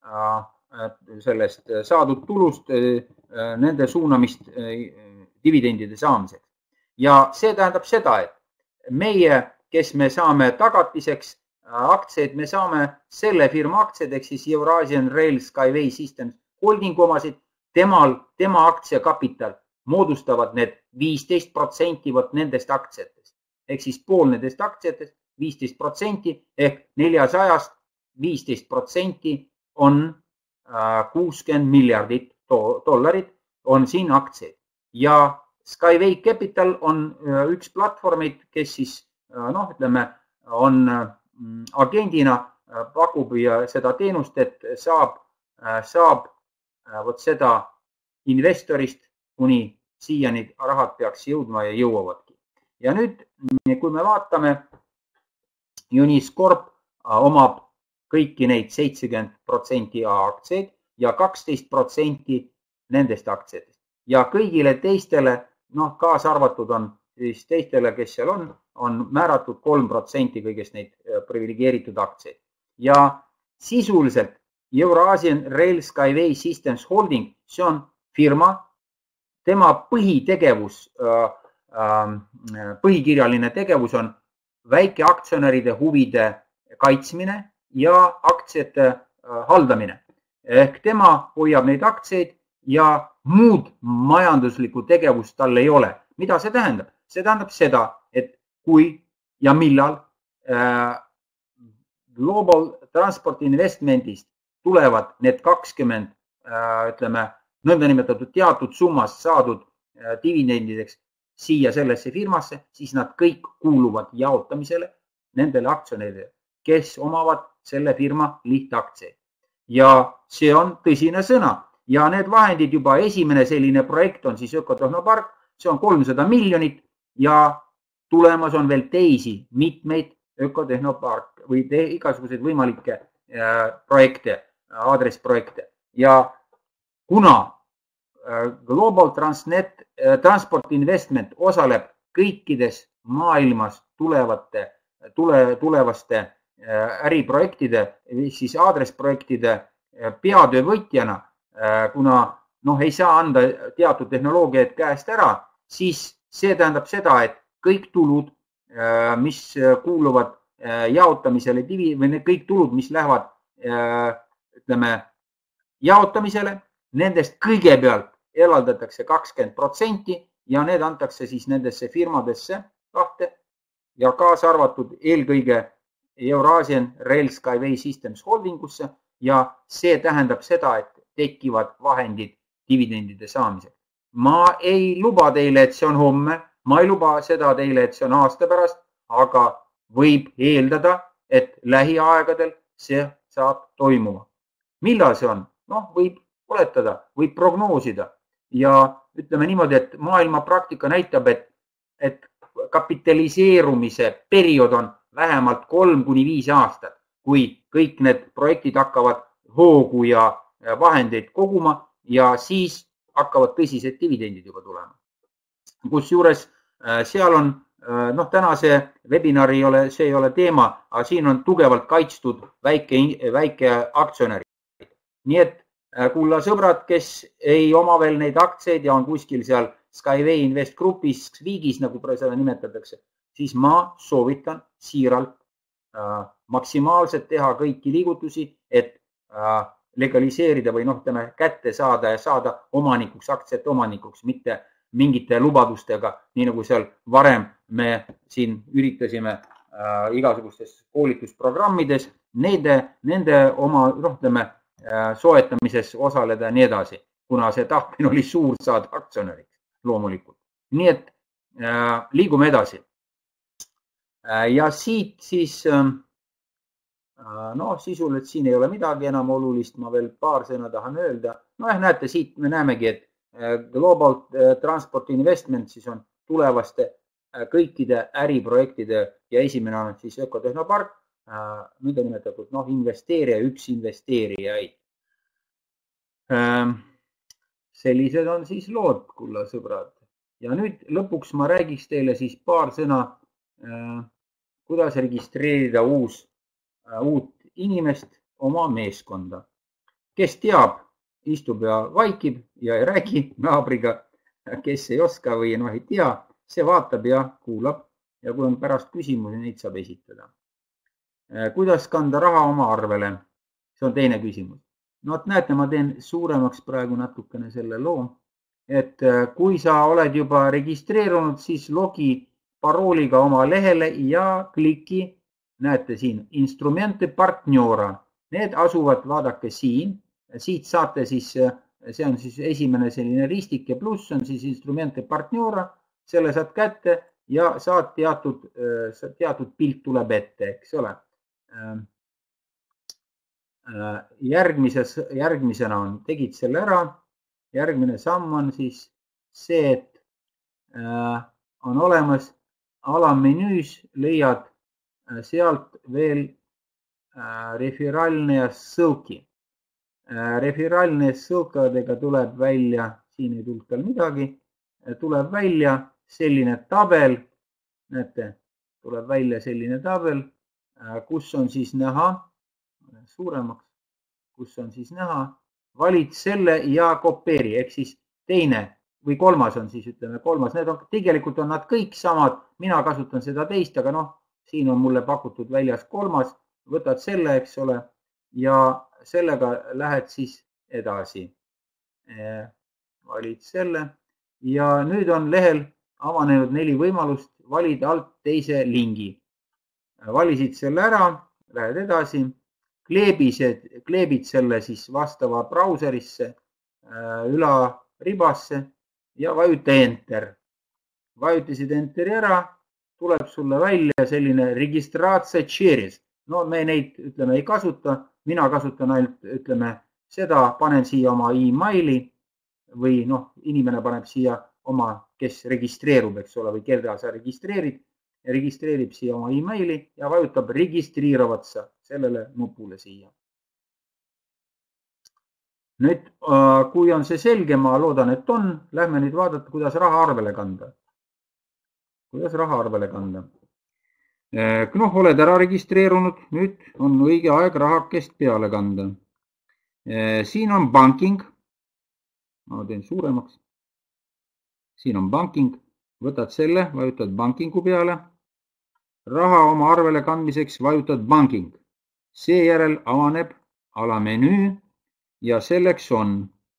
sellest saadud tulust nende suunamist dividendide saamiseks. Ja see tähendab seda, et meie, kes me saame tagatiseks aktsiaid, me saame selle firma aktsiaid, ehk siis Eurasian Rail Skyway Systems holding omasid, temal, tema aktsiakapital moodustavad need viisteist protsenti võt nendest aktsiatest. Ehk siis pool nendest aktsiatest, viisteist protsenti ehk neljasajast viisteist protsenti on kuuskümmend miljardit dollarit on siin aktsiaid. Ja Skyway Capital on üks platvormid, kes siis, noh, ütleme, on agendina pakub ja seda teenust, et saab, saab võt seda investorist, kuni siiani rahad peaks jõudma ja jõuavadki. Ja nüüd, kui me vaatame, Unis Corp omab kõiki neid seitsekümmend protsenti aktsiaid ja kaksteist protsenti nendest aktsiatest. Ja kõigile teistele, noh, kaasa arvatud on siis teistele, kes seal on, on määratud kolm protsenti kõigest neid privilegeeritud aktsiaid. Ja sisuliselt Eurasian Rail Skyway Systems Holding, see on firma, tema põhitegevus, põhikirjaline tegevus on väikeaktsionäride huvide kaitsmine ja aktsiate haldamine. Ehk tema hoiab neid aktsiaid ja muud majanduslikku tegevust tal ei ole. Mida see tähendab? See tähendab seda, et kui ja millal äh, Global Transport Investmentist tulevad need kakskümmend, äh, ütleme, nõndanimetatud teatud summast saadud äh, dividendideks siia sellesse firmasse, siis nad kõik kuuluvad jaotamisele nendele aktsionäridele, kes omavad selle firma lihtaktsiaid. Ja see on tõsine sõna. Ja need vahendid juba esimene selline projekt on siis Ökotehnopark, see on kolmsada miljonit ja tulemas on veel teisi mitmeid Ökotehnopark või te, igasuguseid võimalikke äh, projekte, aadressprojekte. Ja kuna äh, Global Transnet, äh, Transport Investment osaleb kõikides maailmas tulevate, tule, tulevaste äh, äriprojektide, siis aadressprojektide äh, peatöövõtjana, kuna noh, ei saa anda teatud tehnoloogiaid käest ära, siis see tähendab seda, et kõik tulud, mis kuuluvad jaotamisele, või kõik tulud, mis lähevad ütleme, jaotamisele, nendest kõigepealt eraldatakse kakskümmend protsenti ja need antakse siis nendesse firmadesse kahte ja kaasa arvatud eelkõige Eurasian Rail Skyway Systems Holdingusse ja see tähendab seda, et tekivad vahendid dividendide saamiseks. Ma ei luba teile, et see on homme, ma ei luba seda teile, et see on aasta pärast, aga võib eeldada, et lähiaegadel see saab toimuma. Millal see on? noh, võib oletada, võib prognoosida ja ütleme niimoodi, et maailma praktika näitab, et, et kapitaliseerumise periood on vähemalt kolm kuni viis aastat, kui kõik need projektid hakkavad hoogu ja vahendeid koguma ja siis hakkavad tõsised dividendid juba tulema. Kusjuures seal on, noh, täna see webinari ei ole, see ei ole teema, aga siin on tugevalt kaitstud väike, väike aktsionärid. Nii et kulla sõbrad, kes ei oma veel neid aktseid ja on kuskil seal Skyway Invest Groupis, Viigis, nagu seda nimetatakse, siis ma soovitan siiralt äh, maksimaalselt teha kõiki liigutusi, et äh, legaliseerida või noh, ütleme, kätte saada ja saada omanikuks, aktsiate omanikuks, mitte mingite lubadustega, nii nagu seal varem me siin üritasime äh, igasugustes koolitusprogrammides, nende, nende oma, noh, ütleme, äh, soetamises osaleda ja nii edasi, kuna see tahtmine oli suur saada aktsionäriks loomulikult. Nii et äh, liigume edasi. Äh, ja siit siis, äh, noh, sisuliselt siin ei ole midagi enam olulist, ma veel paar sõna tahan öelda. No jah, näete, siit me näemegi, et Global Transport Investment siis on tulevaste kõikide äriprojektide ja esimene on siis Ökotehnopark, mida nimetatud, noh, investeerija, üks investeerijaid. Sellised on siis lood, kulla sõbrad. Ja nüüd lõpuks ma räägiks teile siis paar sõna, kuidas registreerida uus, uut inimest oma meeskonda. Kes teab, istub ja vaikib ja ei räägi naabriga, kes ei oska või noh ei tea, see vaatab ja kuulab ja kui on pärast küsimusi, neid saab esitada. Kuidas kanda raha oma arvele? See on teine küsimus. No, et näete, ma teen suuremaks praegu natukene selle loo, et kui sa oled juba registreerunud, siis logi parooliga oma lehele ja kliki, näete siin, instrumente partnera. Need asuvad, vaadake siin. Siit saate siis, see on siis esimene selline ristike pluss on siis instrumente partnera, selle saad kätte ja saad teatud, teatud pilt tuleb ette, eks ole. Järgmises, järgmisena on, tegid selle ära, järgmine samm on siis see, et on olemas alamenüüs, leiad sealt veel referaalne ja sõlki. Referaalne sõlkadega tuleb välja, siin ei tulnud veel midagi, tuleb välja selline tabel, näete, tuleb välja selline tabel, kus on siis näha, suuremaks, kus on siis näha, valid selle ja kopeeri, ehk siis teine või kolmas on siis, ütleme, kolmas, need on, tegelikult on nad kõik samad, mina kasutan seda teist, aga noh, siin on mulle pakutud väljas kolmas, võtad selle, eks ole, ja sellega lähed siis edasi. Valid selle ja nüüd on lehel avanenud neli võimalust valida alt teise lingi. Valisid selle ära, lähed edasi, kleebised, kleebid selle siis vastava brauserisse, ülaribasse ja vajuta enter. Vajutasid enteri ära, tuleb sulle välja selline registraatse cheers. No me neid, ütleme, ei kasuta. Mina kasutan ainult, ütleme, seda panen siia oma e-maili või noh, inimene paneb siia oma, kes registreerub, eks ole, või keda sa registreerid, registreerib siia oma e-maili ja vajutab registriiravat sa sellele nupule siia. Nüüd, kui on see selge, ma loodan, et on, lähme nüüd vaadata, kuidas raha arvele kanda. Kuidas raha arvele kanda? Noh, oled ära registreerunud, nüüd on õige aeg rahakest peale kanda. Siin on banking, ma teen suuremaks. Siin on banking, võtad selle, vajutad bankingu peale. Raha oma arvele kandmiseks vajutad banking. Seejärel avaneb alamenüü ja selleks on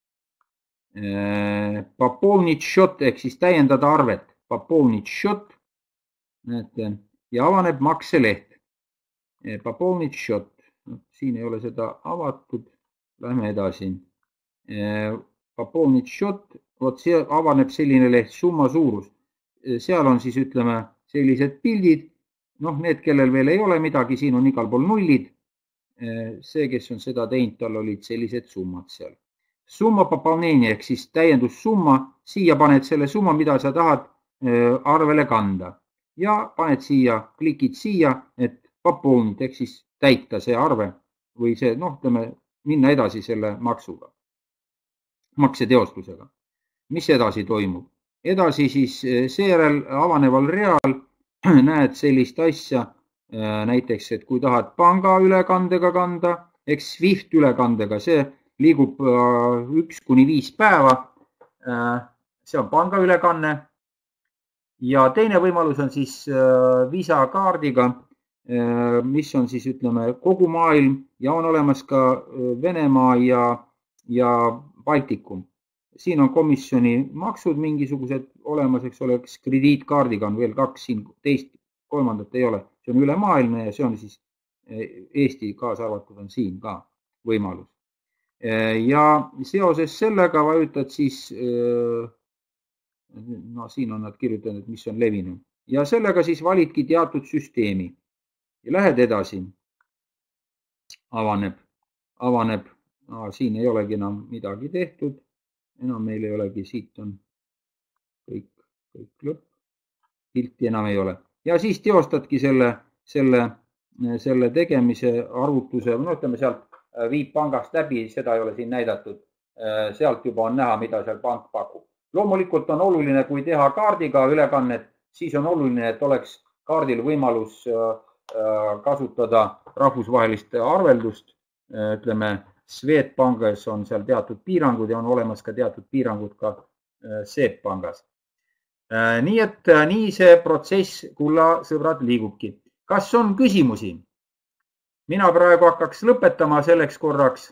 poполнить счет ehk siis täiendada arvet. Poполнить счет, näete, ja avaneb makseleht. Poполнить счет. Siin ei ole seda avatud. Lähme edasi. Poполнить счет. Vot see avaneb selline leht, summa suurus. Seal on siis, ütleme, sellised pildid. Noh, need, kellel veel ei ole midagi, siin on igal pool nullid. see, kes on seda teinud, tal olid sellised summad seal. Summa poполнение ehk siis täiendussumma, siia paned selle summa, mida sa tahad arvele kanda ja paned siia, klikid siia, et poполнить ehk siis täita see arve või see, noh, ütleme, minna edasi selle maksuga, makseteostusega. Mis edasi toimub? Edasi siis seejärel avaneval real näed sellist asja, näiteks, et kui tahad panga ülekandega kanda, eks SWIFT ülekandega, see liigub üks kuni viis päeva, see on panga ülekanne. Ja teine võimalus on siis Visa kaardiga, mis on siis, ütleme, kogu maailm ja on olemas ka Venemaa ja, ja Baltikum. Siin on komisjoni maksud mingisugused olemas, eks ole, krediitkaardiga on veel kaks, siin teist, kolmandat ei ole. See on üle maailma ja see on siis Eesti kaasa arvatud on siin ka võimalus. Ja seoses sellega vajutad siis, no siin on nad kirjutanud, mis on levinud. Ja sellega siis validki teatud süsteemi. Ja lähed edasi. Avaneb, avaneb. No, siin ei olegi enam midagi tehtud. Enam meil ei olegi, siit on kõik, kõik lõpp. Pilti enam ei ole. Ja siis teostadki selle, selle, selle tegemise arvutuse, no ütleme sealt viib pangast läbi, seda ei ole siin näidatud. Sealt juba on näha, mida seal pank pakub. Loomulikult on oluline, kui teha kaardiga ülekannet, siis on oluline, et oleks kaardil võimalus kasutada rahvusvahelist arveldust. Ütleme, Swedbankis on seal teatud piirangud ja on olemas ka teatud piirangud ka SEB pangas. Nii et nii see protsess, kulla sõbrad, liigubki. Kas on küsimusi? Mina praegu hakkaks lõpetama selleks korraks.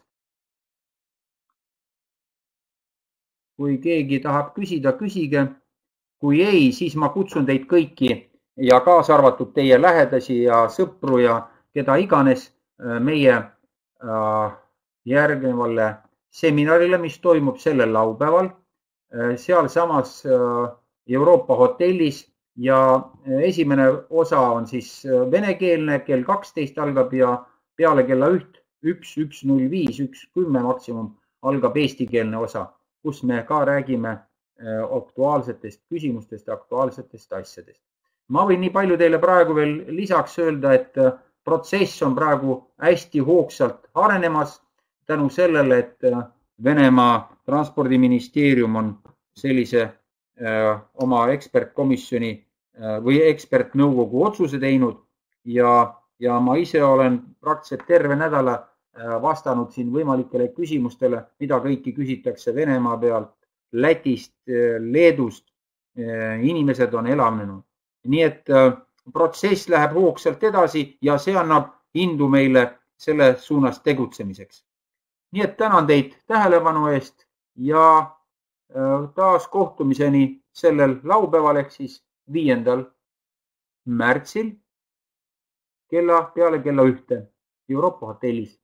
Kui keegi tahab küsida, küsige. Kui ei, siis ma kutsun teid kõiki ja kaasa arvatud teie lähedasi ja sõpru ja keda iganes meie järgnevale seminarile, mis toimub sellel laupäeval, seal samas Euroopa hotellis ja esimene osa on siis venekeelne, kell kaksteist algab ja peale kella üks, üks null viis, üks kümme maksimum algab eestikeelne osa, kus me ka räägime aktuaalsetest küsimustest ja aktuaalsetest asjadest. Ma võin nii palju teile praegu veel lisaks öelda, et protsess on praegu hästi hoogsalt arenemas tänu sellele, et Venemaa transpordiministeerium on sellise öö, oma ekspertkomisjoni öö, või ekspertnõukogu otsuse teinud ja, ja ma ise olen praktiliselt terve nädala öö, vastanud siin võimalikele küsimustele, mida kõiki küsitakse Venemaa pealt, Lätist, Leedust. Inimesed on elavnenud. Nii et öö, protsess läheb hoogsalt edasi ja see annab indu meile selle suunas tegutsemiseks. Nii et tänan teid tähelepanu eest ja taas kohtumiseni sellel laupäeval ehk siis viiendal märtsil kella peale kella ühte Euroopa hotellis.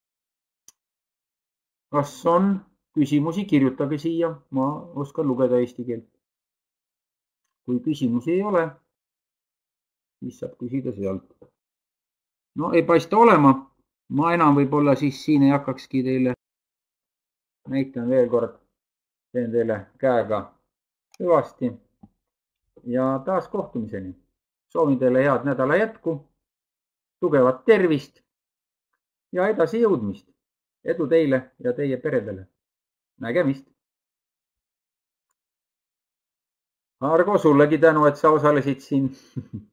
Kas on küsimusi, kirjutage siia, ma oskan lugeda eesti keelt. Kui küsimusi ei ole, siis saab küsida sealt. No ei paista olema. Ma enam võib-olla siis siin ei hakkakski teile, näitan veel kord, teen teile käega hüvasti ja taas kohtumiseni. Soovin teile head nädala jätku, tugevat tervist ja edasi jõudmist. Edu teile ja teie peredele. Nägemist. Argo, sullegi tänu, et sa osalesid siin.